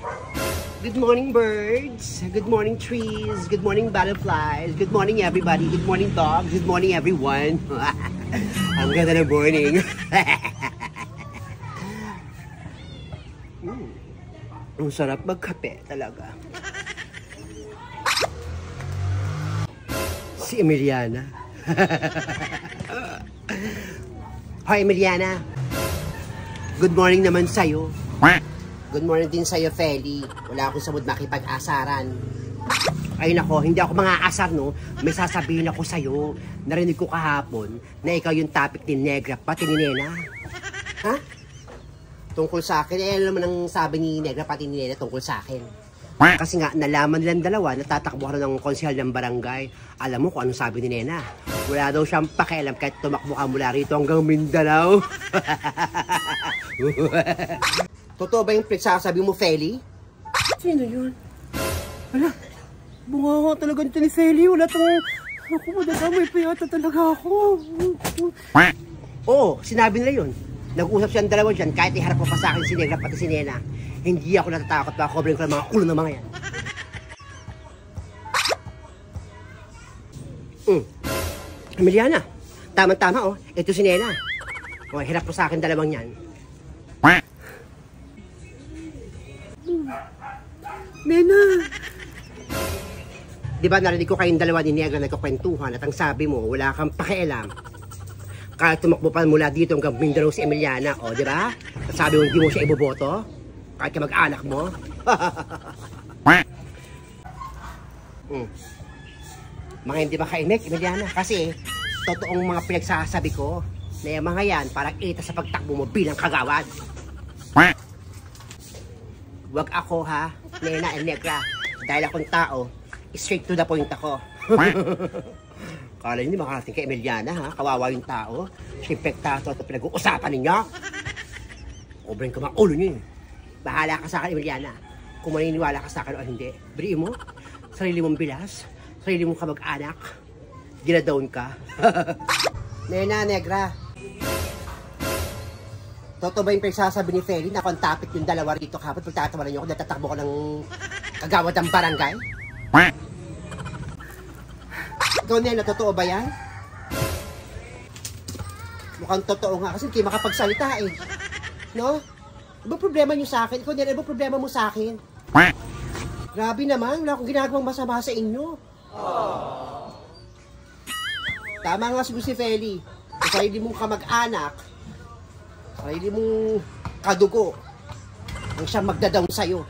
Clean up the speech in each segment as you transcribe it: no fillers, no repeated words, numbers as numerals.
Good morning, birds. Good morning, trees. Good morning, butterflies. Good morning, everybody. Good morning, dogs. Good morning, everyone. Ang ganda ng morning. Ang sarap magkape talaga. Si Emiliana. Hi, Emiliana. Good morning naman sa'yo. Good morning din sa'yo, Feli. Wala akong samod makipag-asaran. Ay nako, hindi ako mga-asar, no? May sasabihin ako sa'yo. Narinig ko kahapon na ikaw yung topic ni Negra pati ni Nena. Ha? Tungkol sa akin, alam mo nang sabi ni Negra pati ni Nena tungkol sa akin. Kasi nga, nalaman nilang dalawa na tatakbo ka ng konsehal ng barangay. Alam mo kung anong sabi ni Nena? Wala daw siyang pakialam kahit tumakbo ka mula rito hanggang Mindanao. Totoo ba yung sasabi mo, Feli? Sino yun? Wala. Bunga nga talaga nito ni Feli. Wala itong... Ako, madadamay pa yata talaga ako. Oo, sinabi nila yun. Nag-usap siyang dalawa dyan, kahit iharap ko pa sa akin si Negra pati si Nena. Hindi ako natatakot na covering ko ng mga ulo ng mga yan. Emiliana, tama-tama oh. Ito si Nena. O, hirap po sa akin dalawang yan. Nena! Di ba narinig ko kayong dalawa ni Negra nagkakwentuhan at ang sabi mo, wala kang pakialam. Kaya tumakbo pa mula dito hanggang Mindanao si Emiliana, o di ba? Sabi mo hindi mo siya iboboto? Kahit ka mag-anak mo? Mga hindi makaimek, Emiliana, kasi totoong mga pinagsasabi ko na yung mga yan parang ita sa pagtakbo mo bilang kagawad. Wag ako ha, Nena and Negra, dahil akong tao, straight to the point ako. Kala niyo makarating kay Emiliana ha, kawawa yung tao. Simpektato at pinag-uusapan ninyo. Obreng ka mga ulo niyo eh. Bahala ka sa akin, Emiliana. Kung maniniwala ka sa akin o hindi. Biriin mo, sarili mong bilas, sarili mong kamag-anak, ginadown ka. Nena, Negra, totoo ba yung pagsasabi ni Feli na kung topic yung dalawa rito kapag pagtatawanan niyo ako natatakbo ko ng kagawad ng barangay? Ikaw, Nena, totoo ba yan? Mukhang totoo nga kasi hindi makapagsalita eh. No? Ano ba problema niyo sa akin? Ikaw, Nena, ano ba problema mo sa akin? Grabe naman, wala akong ginagawang masama sa inyo. Tama nga siguro si Feli. Kung sarili mong kamag-anak, sarili mong kadugo, ang siyang magdadown sa'yo.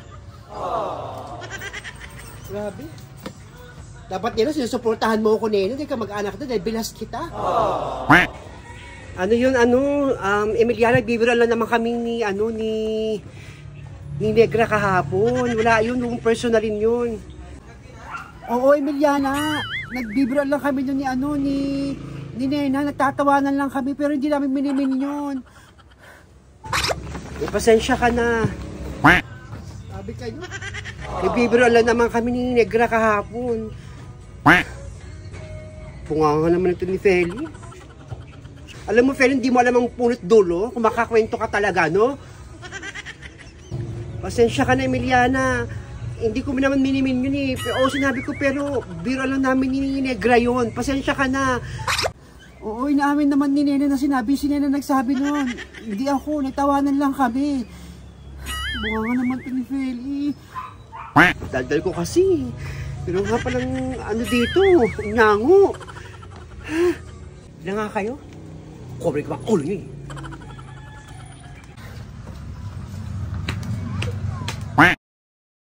Grabe. Dapat nila, sinusuportahan mo ako, Nena. Hindi ka mag-anak na dahil bilas kita. Ano yun, Emiliana, bibiro lang naman kami ni Negra kahapon. Wala yun, yung personalin yun. Oo, Emiliana. Nagbibiro lang kami yun ni Nena. Nagtatawanan lang kami, pero hindi namin minimin yun. Pasensya ka na. Sabi kayo. Nagbibiro lang naman kami ni Negra kahapon. Punga nga naman ito ni Feli. Alam mo, Feli, hindi mo alam ang punot dulo. Kung makakwento ka talaga, no? Pasensya ka na, Emiliana. Hindi ko naman minimin yun eh. Oo, sinabi ko, pero biro lang namin ni Negra yun. Pasensya ka na. Oo, inaamin naman ni Nena na sinabi. Si Nena nagsabi nun. Hindi ako, nagtawanan lang kami. Bunga nga naman ito ni Feli. Daldal ko kasi. Pero nga palang dito, nyango. Ilan nga kayo? Cover ka ba? Ulo niyo eh.